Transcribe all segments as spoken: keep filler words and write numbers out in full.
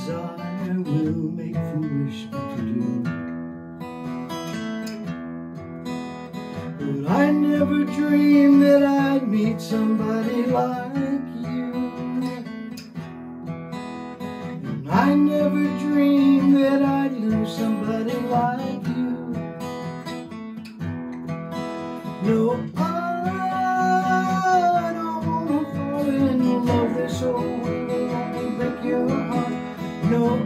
desire will make foolish people do. But I never dreamed that I'd meet somebody like you. And I never dreamed that I'd lose somebody like you. No, I don't wanna fall in love this old world and break your heart. No,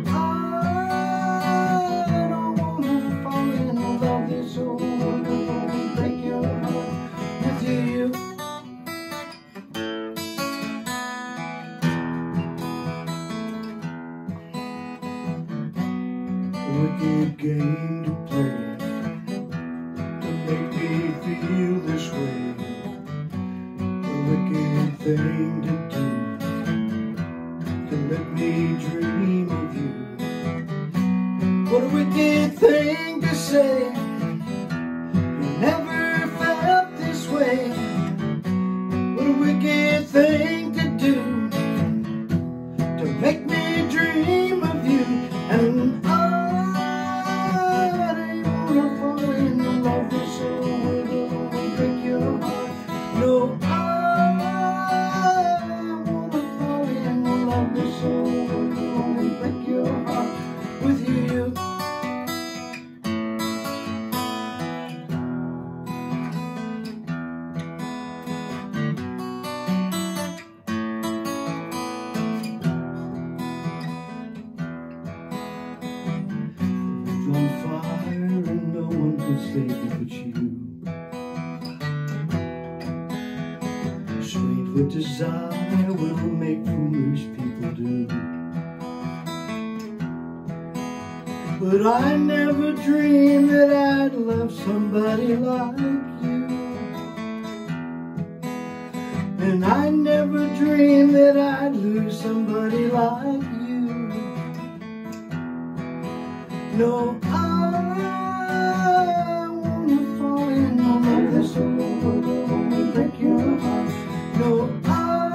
I don't wanna fall in love this old world and break your heart with you. Wicked game to play to make me feel this way. A wicked thing to do to let me dream of you. What a wicked thing to say. You never felt this way. What a wicked thing to do to make me dream of you. And I no, I wanna fall in love with someone who will break your heart with you. On fire and no one can save it but you. Strange what desire will make foolish people do. But I never dreamed that I'd love somebody like you. And I never dreamed that I'd lose somebody like you. No, I wanna fall in love this old world and break your heart. No, I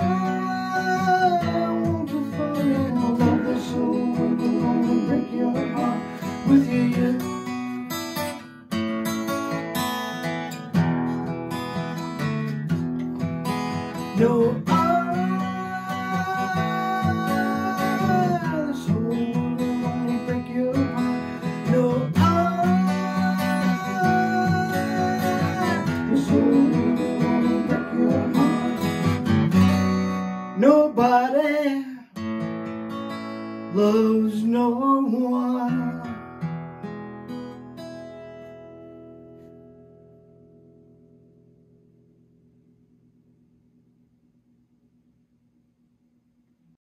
want to fall in love this old world and break your heart with you. No, I this old world and break your heart. No, I this old world and break your heart. Nobody loves no one.